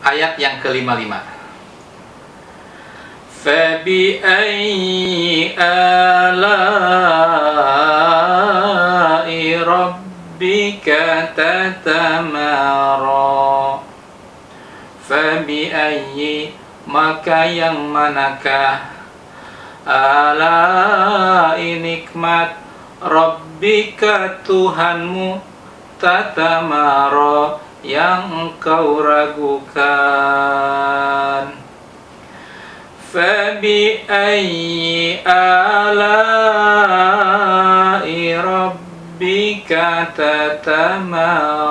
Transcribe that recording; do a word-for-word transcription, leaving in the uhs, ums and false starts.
ayat yang kelima lima. Fabi ayyi ala'i rabbika tatamara. Fabi ayyi, maka yang manakah, ala'i nikmat, rabbika Tuhanmu, tatamara yang engkau ragukan. Fabi ayyi ala'i rabbika tatamara.